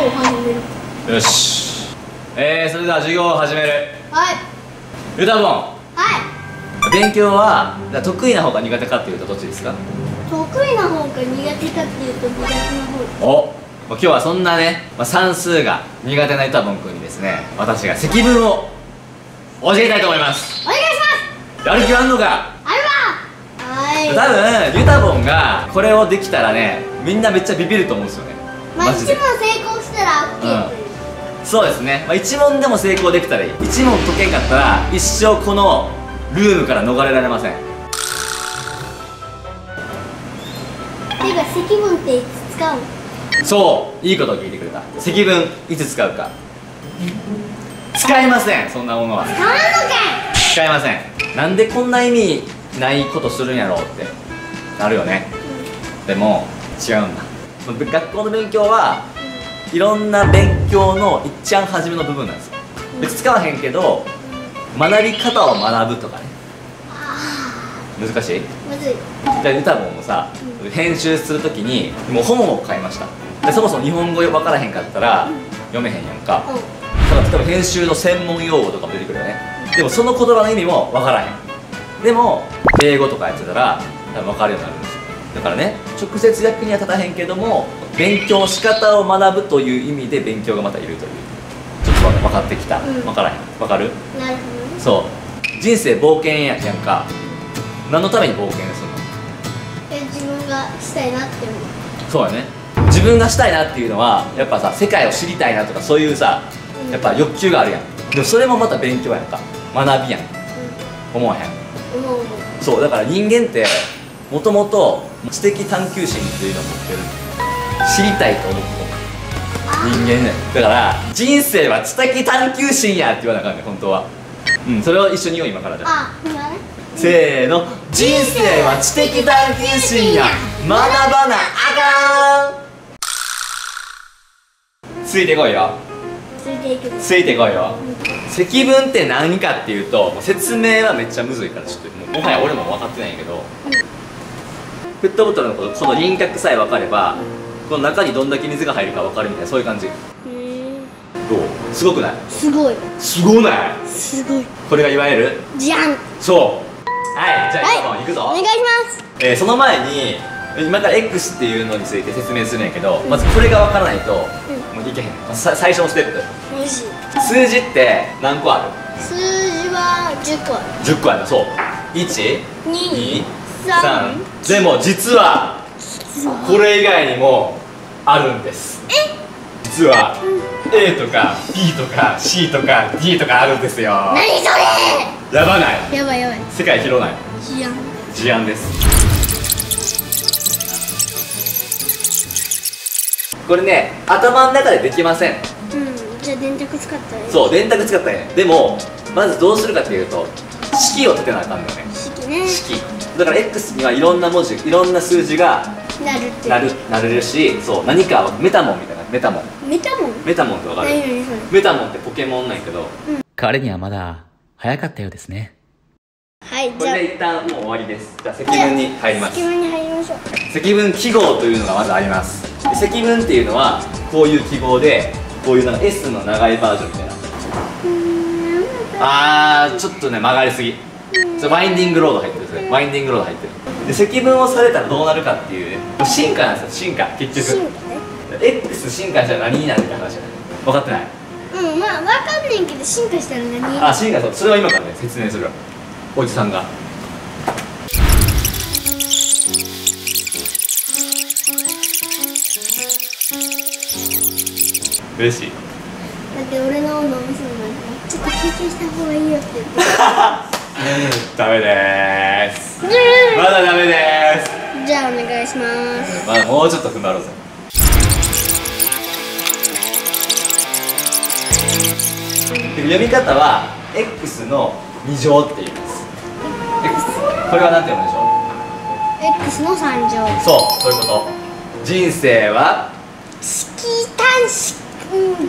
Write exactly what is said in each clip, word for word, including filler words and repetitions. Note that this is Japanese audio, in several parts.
を始める。 よし、えー、それでは授業を始める。 はい。 ゆたぼん、 はい。 勉強は得意な方か苦手かっていうとどっちですか？ 得意な方か苦手かっていうと苦手な方。 お、今日はそんなね、まあ、算数が苦手なゆたぼんくんにですね、私が積分を教えたいと思います。 お願いします。 やる気はあんのか？ あるわ。はい。 多分ゆたぼんがこれをできたらね、みんなめっちゃビビると思うんですよね。 まあマジで。 一問成功したら OK という、 うん、そうですね、まあ、いち問でも成功できたらいい。いち問解けんかったら一生このルームから逃れられません。 ていうか積分っていつ使うの？ そう、いいことを聞いてくれた。積分いつ使うか。使いません、そんなものは。 使わんのかい。 使いません。なんでこんな意味ないことするんやろうってなるよね、うん、でも違うんだ。学校の勉強はいろんな勉強のいっちゃん初めの部分なんですよ。別に使わへんけど学び方を学ぶとかね。難しい？ むずい。 じゃあゆたぼんもさ、うん、編集するときにもう本を買いました。でそもそも日本語分からへんかったら、うん、読めへんやんか、うん、だから例えば編集の専門用語とかも出てくるよね、うん、でもその言葉の意味も分からへん。でも英語とかやってたら多分分かるようになるんですよ。だからね、直接役には立たへんけども勉強仕方を学ぶという意味で勉強がまたいるという、ちょっと分かってきた、うん、分からへん、分かる？ なるほどね。 そう、人生冒険ややんか。何のために冒険するの？ え、自分がしたいなって思う。 そうやね、自分がしたいなっていうのはやっぱさ、世界を知りたいなとかそういうさ、うん、やっぱ欲求があるやん。でもそれもまた勉強やんか、学びやん、うん、思わへん？ 思う思う。 そう、だから人間ってもともと知的探求心っていうのを持ってる。知りたいと思って人間ね。だから人生は知的探求心やって言わなあかんね、本当は。うん、それを一緒に言おう今から。じゃあ、 あ、今ね、 せーの、人生は知的探求心や、学ばなあかん。ついてこいよ。 ついていく。 ついてこいよ。うん、積分って何かっていうと、説明はめっちゃむずいからちょっともうもはや俺も分かってないんやけど、うん、ペットボトルのこの輪郭さえ分かれば、この中にどんだけ水が入るか分かるみたいな、そういう感じ。へえ。どう？すごくない？すごい。すごない？ すごい。 これがいわゆるじゃん。 そう。はい、じゃあ今も行くぞ。 お願いします。 えー、その前に今から X っていうのについて説明するんやけど、うん、まずこれが分からないと、うん、もういけへん。まず最初のステップ。 よし。 数字って何個ある？ 数字はじゅっこある。 じゅっこある。そう。いち、に、さん。でも実はこれ以外にもあるんです。え？実は A とか B とか C とか D とかあるんですよ。 何それ？ やばない？ やばいやばい。 世界広ない？ 事案。 事案です。これね、頭の中でできません。 うん、じゃあ電卓使ったらいい。 そう、電卓使ったらね。でもまずどうするかっていうと、式を立てなあかんのよね。 式ね。式だから X にはいろんな文字、いろんな数字がなるってなる、なれるし、そう、何かメタモンみたいな。メタモンメタモンメタモンってわかる？ 何何それ？ メタモンってポケモンなんやけど、 うん、 彼にはまだ早かったようですね。 はい、 これで一旦もう終わりです。じゃあ積分に入ります。 積分に入りましょう。 積分記号というのがまずあります。で積分っていうのはこういう記号で、こういうなんか S の長いバージョンみたいな。あー、ちょっとね曲がりすぎ。それワインディングロード入ってる。それワインディングロード入ってる。で積分をされたらどうなるかっていうね、進化なんですよ。進化、結局進化ね。X 進化したら何になるって話じゃない。分かってない？ うん、まあ分かんないけど進化したら何？ あ、進化、そう、それは今からね説明するわ。おじさんが嬉しい。 だって俺の脳みその中ちょっと休憩した方がいいよって言ってダメでーす。まだダメでーす。 じゃあお願いします。 まだもうちょっと踏ん張ろうぜ。読み方は X のに乗って言います。 X、 これは何て読むでしょう？ X のさん乗。 そう、そういうこと。人生は式単式、うん、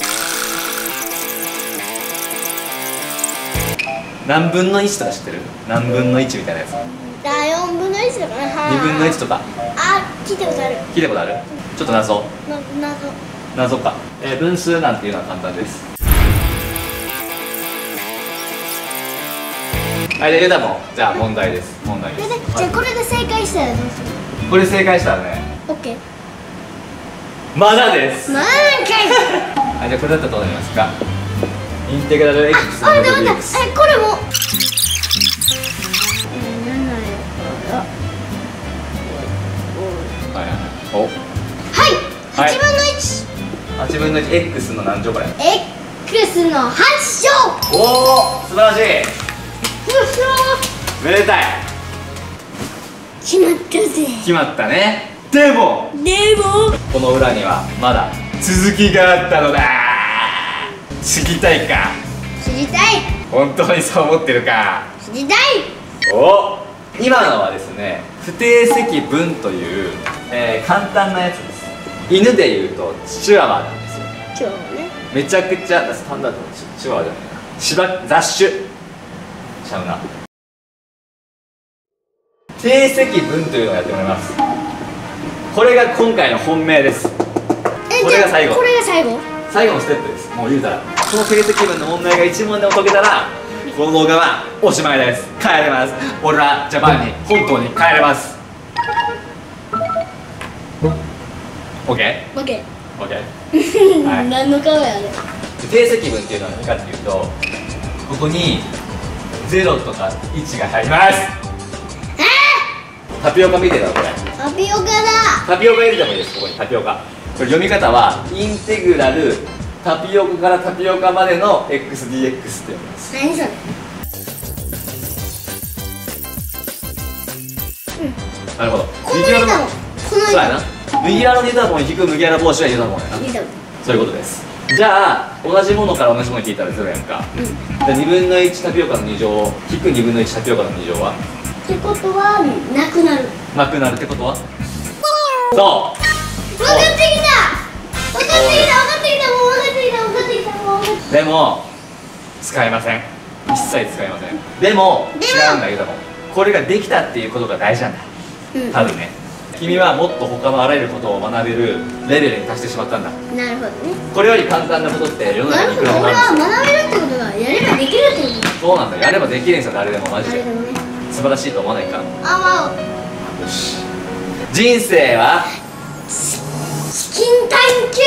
何分のいちとか知ってる？何分のいちみたいなやつ。 あ、よんぶんのいちとかね。 にぶんのいちとか。 あ、聞いたことある。 聞いたことある？ちょっと謎。 な、謎。 謎か、えー、分数なんていうのは簡単です。はい、でゆうたもん、じゃあ問題です。問題です。 じゃあこれで正解したらどうする？ これ正解したらね、 オッケー。 まだです。 まだかい。 はい、じゃあこれだったらどうなりますか？インテグラル x のあ、待って待って、 x。 え、これもえー、ななやからはいはいはい。お。 はい、はちぶんのいち。 はちぶんのいち x の何乗これ？ x のはち乗。 おお、素晴らしい。めでたい。 決まったぜ。 決まったね。でもでもこの裏にはまだ続きがあったのだ。知りたいか？ 知りたい。 本当にそう思ってるか？ 知りたい。 お、今のはですね、不定積分という、えー、簡単なやつです。犬でいうとチワワなんですよ。 今日ね。 めちゃくちゃスタンダードのチワワじゃないな、しば雑種ちゃうな。定積分というのをやってもらいます。これが今回の本命です。 え、 これが最後。 これが最後。 最後のステップです。もう言うたらこの定積分の問題がいち問でも解けたらこの動画はおしまいです。帰れます。俺らジャパンに本当に帰れます。 オーケー？ オッケオーケー。 はい何の顔やね。 定積分っていうのは何かっていうと、ここにゼロとかいちが入ります。タピオカ見てたこれ。 タピオカだ。 タピオカ入れてもいいです。ここにタピオカ。これ読み方はインテグラルタピオカからタピオカまでの エックスディーエックス って読みます。 何それ。 なるほど。 このネタもこのそうやな。右側のネタも引く麦わら帽子はユタボンやな。 ネタもそういうことです。じゃあ同じものから同じものに聞いたらゼロやんか。 うん。 じゃあにぶんのいちタピオカのに乗引くにぶんのいちタピオカのに乗はってことはなくなる。 なくなるってことは、そう分かってきた。分かってきた。分かってきた。もう分かってきた。分かってきた。もう分かってきた。 でも使えません。一切使えません。でもでも違うんだけども、これができたっていうことが大事なんだ。 うん多分ね、君はもっと他のあらゆることを学べるレベルに達してしまったんだ。 なるほどね。 これより簡単なことって世の中にいなるほど。 くらもあるん俺はですよ。 学べるってことはやればできるってことだ。 そうなんだ。やればできるんですよ、誰でも。マジであれでもね。 素晴らしいと思わないか？ あ、まあよし。人生は資金探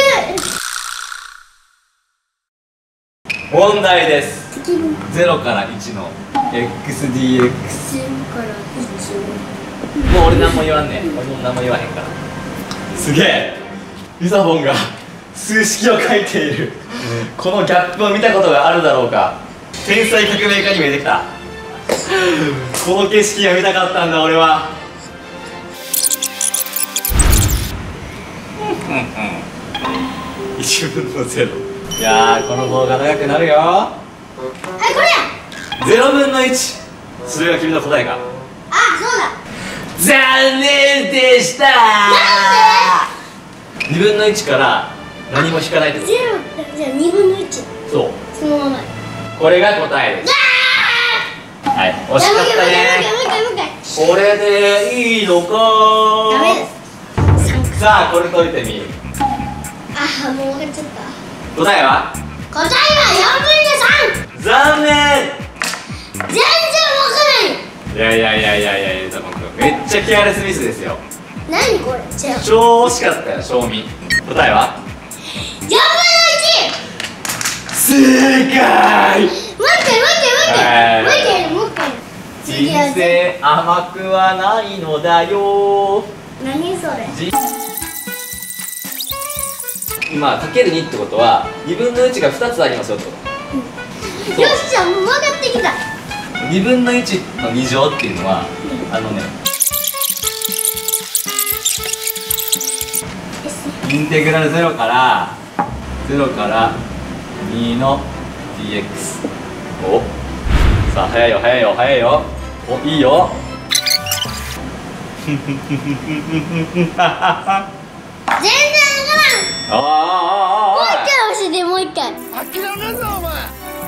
求。 問題です。 適分ゼロからいちの エックスディーエックス。 ゼロからいち。 もう俺何も言わんねん。俺も何も言わへんから。すげえ、ユサボンが数式を書いている。このギャップを見たことがあるだろうか。天才革命家に見えてきた。この景色が見たかったんだ俺は。いちぶんのゼロ。いやー、この動画長くなるよ。 はい、これや。 ゼロぶんのいち。それが君の答えか。 あ、そうだ。 残念でしたー。にぶんのいちから何も引かないってこと。 ゼロ。じゃあにぶんのいち。 そう、 そのまま。 これが答えです。はい、惜しかったね。 もう一回もう一回もう一回。 これでいいのかー。 ダメです。三回。 さあ、これ解いてみ。 あ、もう分かっちゃった。 答えは答えはよんぶんのさん。 残念。 全然分からない。 いやいやいやいやいやいや、多分めっちゃケアレスミスですよ。 何これ。違う。 超惜しかったよ、賞味。答えはよんぶんのいち。 正解。 もう一回もう一回もう一回もう一回やるもう一回やる。次は人生甘くはないのだよ。 何それ。 じ今かけるにってことはにぶんのいちがふたつありますよってこと。 よし、じゃあもう分かってきた。 にぶんのいちのに乗っていうのは、あのね、インテグラルゼロからゼロからにの ディーエックス。 お、さあ早いよ早いよ早いよ。お、いいよ。 全然分からん。 ああああああ、 もう一回教えて、もう一回。 諦めんなお前。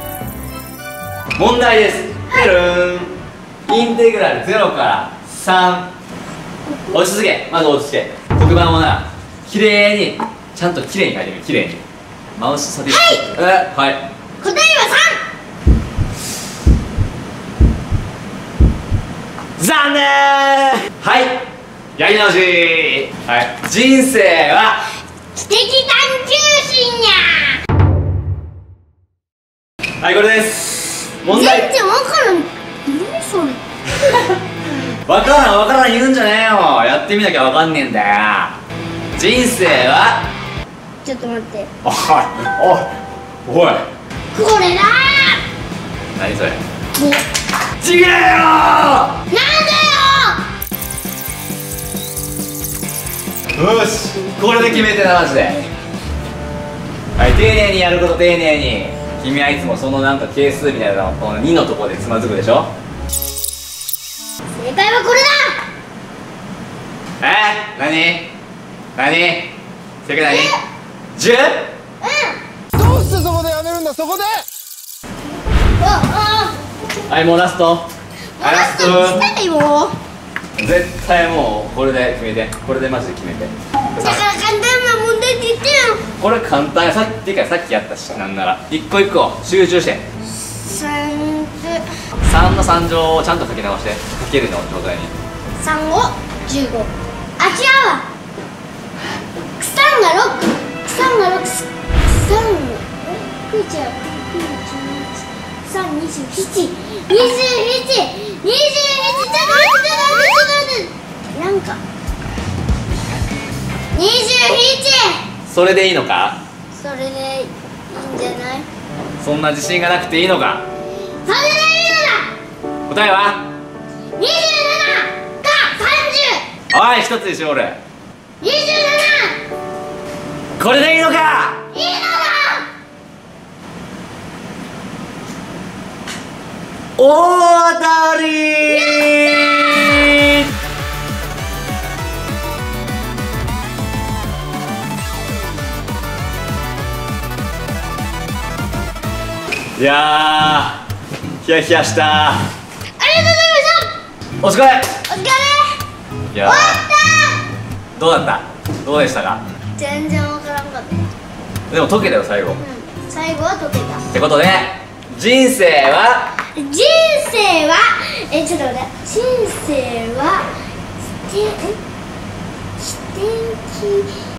問題です。てるーん。インテグラルゼロからさん。落ち着け、まず落ち着け。黒板をな、きれいにちゃんと綺麗に書いてみる、綺麗に。マウスサディスティック。 はい、 え、はい。 答えは残念。はい、やり直し。はい、人生は知的探求心や。 はい、これです。問題。 全然わからん。何それ。 わからんわからん言うんじゃねえよ。やってみなきゃわかんねえんだよ。人生は、 ちょっと待って。 おいおいおい、 これだ何それ。 ー。 ちげえよー。 なんでよし、これで決めてな、マジで。はい、丁寧にやること、丁寧に。君はいつもそのなんか係数みたいなこのにのところでつまずくでしょ。 よ。正解はこれだ。 えー、何何正解何 じゅう？ うん。 どうしてそこでやめるんだ、そこで。 あはい、もうラスト。 あ。ラストしたいもう。 絶対もうこれで決めて、これでマジで決めて。 だから簡単な問題って言ってよ。 これ簡単や、さっきからさっきやったし、なんなら一個一個集中して。 三さんのさん乗をちゃんと書き直して、書けるの状態に。 三五十五。あ、違うわ。三が六。三が六。三。六じゃ。三二十七。二十七。二十七。ちょっと待って、ちょっと待って、ちょっと待って。なんか。二十七。 それでいいのか。 それでいいんじゃない。 そんな自信がなくていいのか。 それでいいのだ。 答えは二十七か三十。 おい、一つにしよう。俺二十これでいいのか。 七。いいのだ。 大当たり。いやー、ヒヤヒヤした。 ありがとうございました。 お疲れ。 お疲れ。 いやー、 終わっどうだった。どうでしたか。 た。全然わからんかった。 でも解けたよ最後。 うん、最後は解けた。 ってことで、人生は人生はえちょっと待って。人生は視点視点機